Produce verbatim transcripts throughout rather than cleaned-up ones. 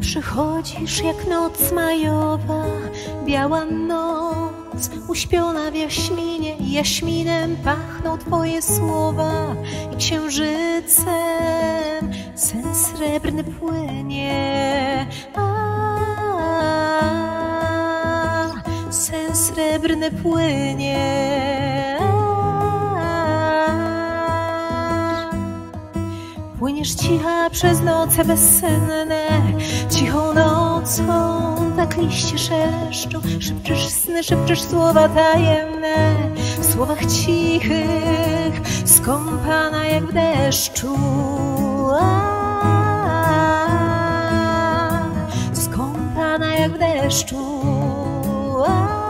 Przychodzisz jak noc majowa, biała noc, uśpiona w jaśminie. Jaśminem pachną twoje słowa i księżycem sen srebrny płynie. A, sen srebrny płynie. Płyniesz cicha przez noce bezsenne, cichą nocą tak liście szeleszczą. Szepczesz sny, szepczesz słowa tajemne, w słowach cichych, skąpana jak w deszczu. A, skąpana jak w deszczu. A,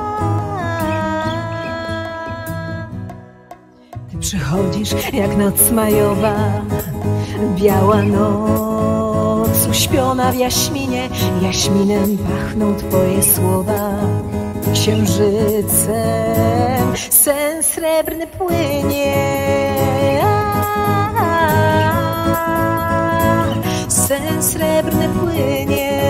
ty przychodzisz jak noc majowa, biała noc, uśpiona w jaśminie. Jaśminem pachną twoje słowa, księżycem sen srebrny płynie. Sen srebrny płynie.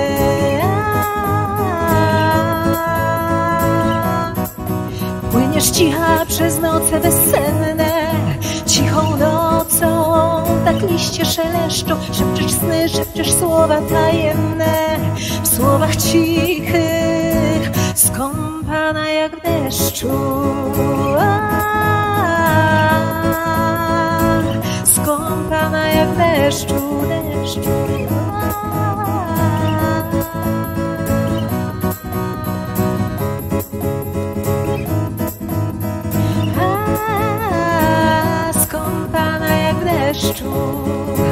Płyniesz cicha przez noce bezsenne, cichą nocą tak liście szeleszczą. Szepczesz sny, szepczesz słowa tajemne, w słowach cichych, skąpana jak w deszczu. A, skąpana jak w deszczu, deszczu. A, skąpana jak w deszczu.